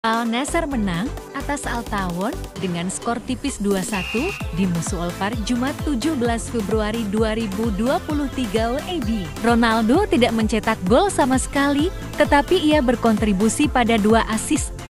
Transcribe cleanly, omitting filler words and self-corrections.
Al Nassr menang atas Al Tawon dengan skor tipis 2-1 di Musu Alfar Jumat 17 Februari 2023 WIB. Ronaldo tidak mencetak gol sama sekali, tetapi ia berkontribusi pada 2 assist.